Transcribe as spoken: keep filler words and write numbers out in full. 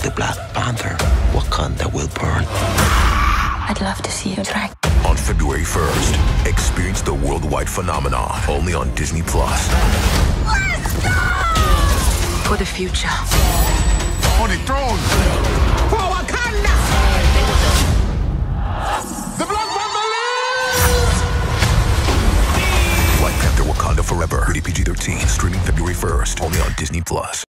of the Black Panther, Wakanda will burn. I'd love to see you try. On February first, experience the worldwide phenomenon only on Disney Plus. Let's go! For the future. On the throne! For Wakanda! The Black Panther lives! Black Panther Wakanda Forever. Rated P G thirteen. Streaming February first. Only on Disney Plus.